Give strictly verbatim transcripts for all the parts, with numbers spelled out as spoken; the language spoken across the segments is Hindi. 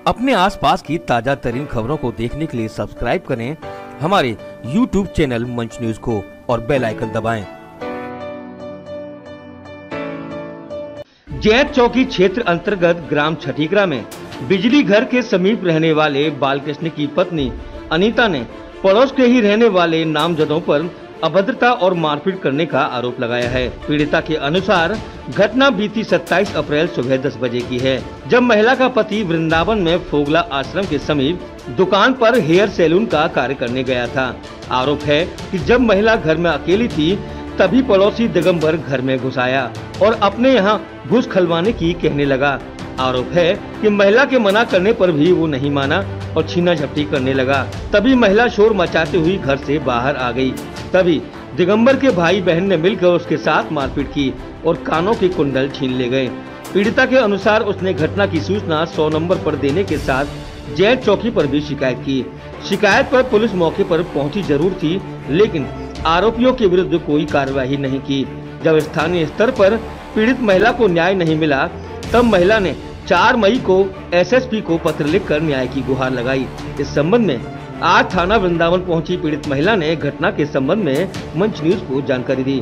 अपने आसपास की ताजा तरीन खबरों को देखने के लिए सब्सक्राइब करें हमारे यूट्यूब चैनल मंच न्यूज को और बेल आइकन दबाएं। जैत चौकी क्षेत्र अंतर्गत ग्राम छठीकरा में बिजली घर के समीप रहने वाले बालकृष्ण की पत्नी अनीता ने पड़ोस के ही रहने वाले नामजदों पर अभद्रता और मारपीट करने का आरोप लगाया है। पीड़िता के अनुसार घटना बीती सत्ताईस अप्रैल सुबह दस बजे की है, जब महिला का पति वृंदावन में फोगला आश्रम के समीप दुकान पर हेयर सैलून का कार्य करने गया था। आरोप है कि जब महिला घर में अकेली थी तभी पड़ोसी दिगंबर घर में घुस आया और अपने यहाँ घुस खलवाने की कहने लगा। आरोप है कि महिला के मना करने पर भी वो नहीं माना और छीना झपटी करने लगा। तभी महिला शोर मचाते हुई घर से बाहर आ गई। तभी दिगंबर के भाई बहन ने मिलकर उसके साथ मारपीट की और कानों के कुंडल छीन ले गए। पीड़िता के अनुसार उसने घटना की सूचना सौ नंबर पर देने के साथ जैत चौकी पर भी शिकायत की। शिकायत पर पुलिस मौके पर पहुंची जरूर थी, लेकिन आरोपियों के विरुद्ध कोई कार्रवाई नहीं की। जब स्थानीय स्तर पर पीड़ित महिला को न्याय नहीं मिला, तब महिला ने चार मई को एस एस पी को पत्र लिखकर न्याय की गुहार लगाई। इस संबंध में आज थाना वृंदावन पहुंची पीड़ित महिला ने घटना के संबंध में मंच न्यूज को जानकारी दी।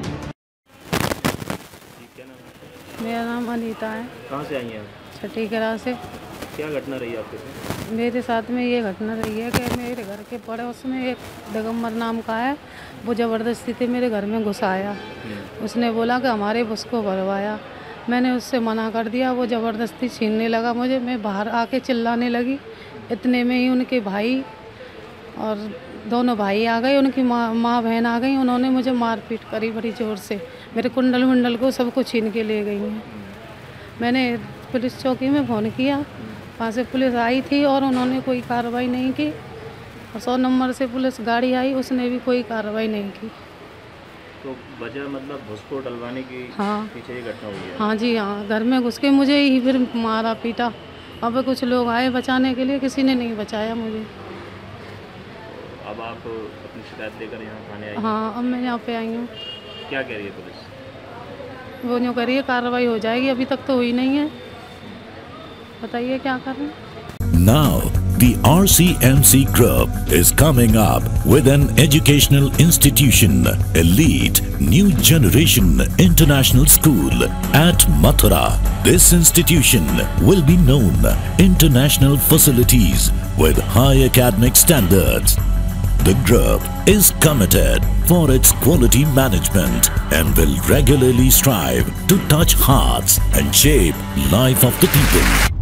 मेरा नाम अनीता है। कहाँ से आई हैं? छठीकरा से। क्या घटना रही आपके साथ? मेरे साथ में ये घटना रही है कि मेरे घर के पड़ोस में एक दिगंबर नाम का है, वो ज़बरदस्ती से मेरे घर में घुस आया। उसने बोला कि हमारे बस को भरवाया। मैंने उससे मना कर दिया, वो ज़बरदस्ती छीनने लगा मुझे। मैं बाहर आके चिल्लाने लगी। इतने में ही उनके भाई और दोनों भाई आ गए, उनकी माँ माँ बहन आ गई। उन्होंने मुझे मारपीट करी बड़ी ज़ोर से। मेरे कुंडल वुंडल को सबको छीन के ले गई हैं। मैंने पुलिस चौकी में फ़ोन किया, वहाँ से पुलिस आई थी और उन्होंने कोई कार्रवाई नहीं की। और सौ नंबर से पुलिस गाड़ी आई, उसने भी कोई कार्रवाई नहीं की। तो वजह मतलब घुसखोर डलवाने की हाँ पीछे ये घटना हुई है? हाँ जी हाँ, घर में घुस के मुझे ही फिर मारा पीटा। अब कुछ लोग आए बचाने के लिए, किसी ने नहीं बचाया मुझे। अब आप अपनी शिकायत लेकर यहाँ थाने आई? हाँ, अब मैं यहाँ पे आई हूँ। क्या कह रही है पुलिस? वो यूँ कह रही है कार्रवाई हो जाएगी, अभी तक तो हुई नहीं है। बताइए क्या कर रहे हैं। Now, the R C M C Group is coming up with an educational institution, Elite New Generation International School at Mathura. This institution will be known international facilities with high academic standards. The group is committed for its quality management and will regularly strive to touch hearts and shape life of the people.